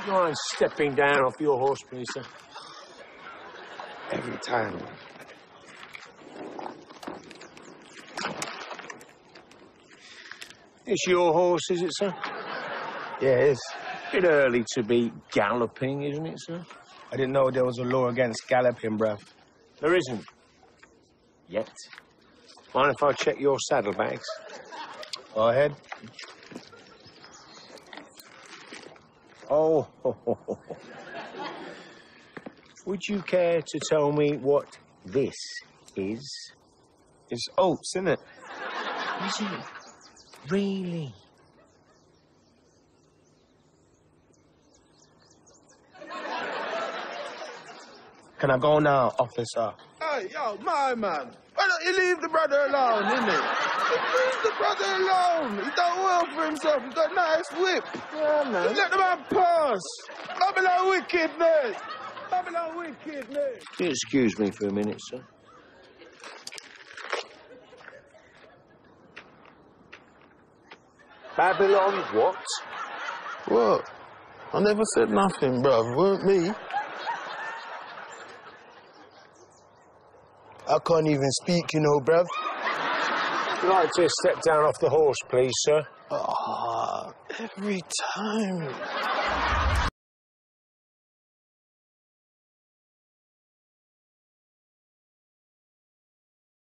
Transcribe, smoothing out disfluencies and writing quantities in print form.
You mind stepping down off your horse, please, sir? Every time. It's your horse, is it, sir? Yeah, it is. Bit early to be galloping, isn't it, sir? I didn't know there was a law against galloping, bruv. There isn't. Yet. Mind if I check your saddlebags? Go ahead. Oh. Would you care to tell me what this is? It's oats, isn't it? Is it? Really? Can I go now, officer? Hey, yo, my man. Why don't you leave the brother alone, innit? Leave the brother alone. He done well for himself. He's got a nice whip. Yeah, man. Just let the man pass. Babylon wickedness. Babylon wickedness. Can you excuse me for a minute, sir? Babylon what? What? I never said nothing, bruv. Weren't me. I can't even speak, you know, bruv. Would you like to step down off the horse, please, sir? Ah, every time.